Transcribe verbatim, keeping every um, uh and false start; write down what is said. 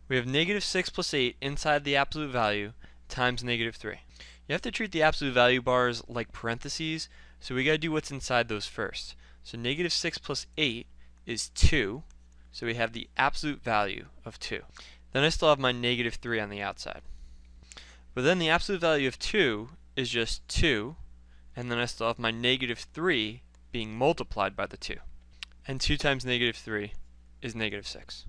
We have negative six plus eight inside the absolute value times negative three. You have to treat the absolute value bars like parentheses, so we got to do what's inside those first. So negative six plus eight is two, so we have the absolute value of two. Then I still have my negative three on the outside. But then the absolute value of two is just two, and then I still have my negative three being multiplied by the two. And two times negative three is negative six.